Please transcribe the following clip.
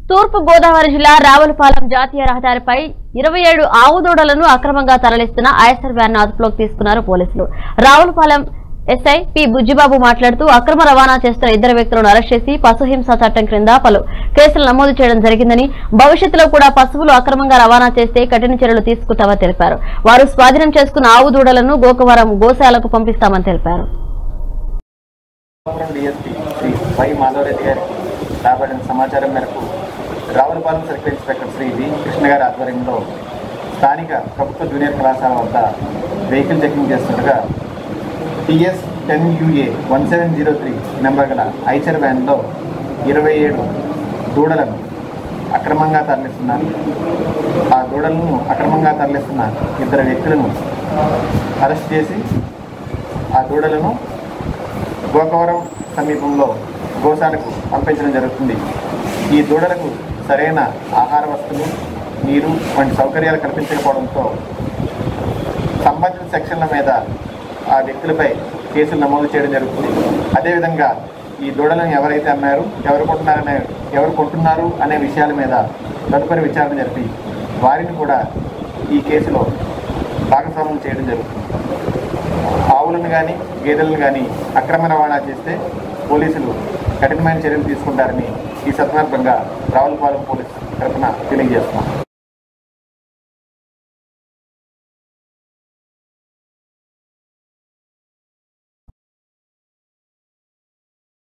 తూర్పు గోదావరి జిల్లా రావులపాలెం జాతీయ రహదారిపై 27 ఆవు దూడలను అక్రమంగా తరలిస్తున్న ఐసర్ వ్యాన్ ను అదుపులోకి తీసుకున్నారు పోలీసులు. రావులపాలెం ఎస్ఐ పి బుజ్జిబాబు మాట్లాడుతూ అక్రమ రవాణా చేస్తున్న 2 వ్యక్తులను అరెస్ట్ చేసి పశుహింస చట్టం క్రింద పలు కేసులు నమోదు చేయడం జరిగిందని, భవిష్యత్తులో కూడా పశువులు అక్రమంగా రవాణా చేస్తే కఠిన చర్యలు తీసుకుంటామని తెలిపారు. వారు స్వాధీనం చేసుకున్న ఆవు దూడలను గోకవరం గోశాలకు పంపిస్తామని తెలిపారు. సమాచారం మేరకు Ravulapalem circle inspector Shri V Krishna గారి ఆధ్వర్యంలో స్థానిక ప్రభుత్వ జూనియర్ కళాశాల వద్ద వెహికల్ చెకింగ్ చేస్తుండగా TS 10UA 1703 నెంబర్ గల ఐచర్ వ్యాన్లో 27 దూడలను అక్రమంగా తరలిస్తున్నారు. ఆ దూడలను అక్రమంగా తరలిస్తున్న 2 వ్యక్తులను అరెస్ట్ చేసి ఆ దూడలను గోకవరం సమీపంలో గోశాలకు పంపించడం జరుగుతుంది. ఈ దూడలకు సరైన ఆహార వస్తువులు, నీరు వంటి సౌకర్యాలు కల్పించకపోవడంతో సంబంధిత సెక్షన్ల మీద ఆ వ్యక్తులపై కేసులు నమోదు చేయడం జరుగుతుంది. అదేవిధంగా ఈ దూడలను ఎవరైతే అమ్మారు, ఎవరు కొంటున్నారు అనే విషయాల మీద తదుపరి విచారణ జరిపి వారిని కూడా ఈ కేసులో భాగస్వామ్యం చేయడం జరుగుతుంది. ఆవులను కానీ గేదెలను కానీ అక్రమ రవాణా చేస్తే పోలీసులు కఠినమైన చర్యలు తీసుకుంటారని ఈ సందర్భంగా రావులపాలెం పోలీసు తరఫున తెలియజేస్తున్నాం.